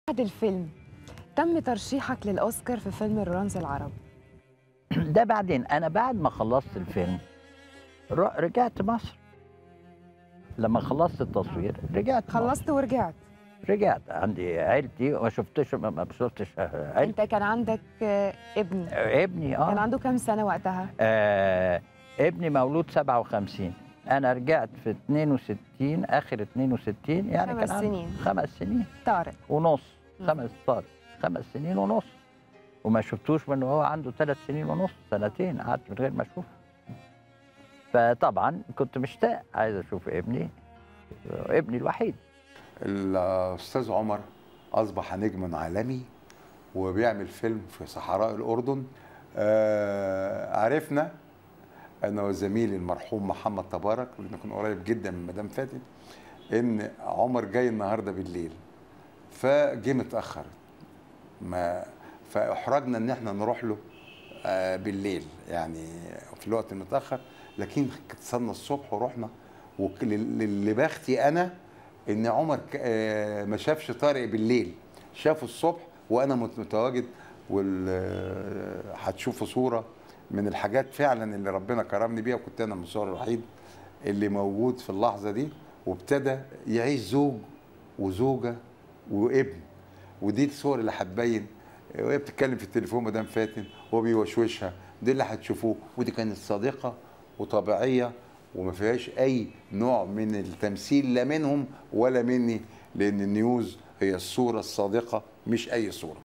بعد الفيلم تم ترشيحك للأوسكار في فيلم الرمز العربي. ده بعدين أنا بعد ما خلصت الفيلم رجعت مصر. لما خلصت التصوير رجعت مصر. خلصت ورجعت. رجعت عندي عيلتي ما شفتش انت عيلتي. كان عندك ابن. ابني كان عنده كام سنة وقتها؟ ابني مولود 57. أنا رجعت في 62 آخر 62 يعني 5 كان سنين. 5 سنين طارق ونص. طارق 5 سنين ونص. وما شفتوش من وهو عنده 3 سنين ونص، سنتين قعدت من غير ما اشوفه. فطبعا كنت مشتاق عايز اشوف ابني الوحيد. الأستاذ عمر أصبح نجم عالمي وبيعمل فيلم في صحراء الأردن. عرفنا أنا وزميلي المرحوم محمد تبارك لأنه كان قريب جدا من مدام فاتن إن عمر جاي النهارده بالليل، فجه متأخر فأحرجنا إن احنا نروح له بالليل يعني في الوقت المتأخر، لكن اتصلنا الصبح ورحنا. واللي بختي أنا ان عمر ما شافش طارق بالليل، شافه الصبح وانا متواجد. هتشوفوا صوره من الحاجات فعلا اللي ربنا كرمني بيها، وكنت انا المصور الوحيد اللي موجود في اللحظه دي. وابتدى يعيش زوج وزوجه وابن، ودي الصور اللي هتبين وهي بتتكلم في التليفون مدام فاتن وهو بيوشوشها، دي اللي هتشوفوه. ودي كانت صادقه وطبيعيه وما فيهاش اي نوع من التمثيل لا منهم ولا مني، لان النيوز هي الصوره الصادقه مش اي صوره.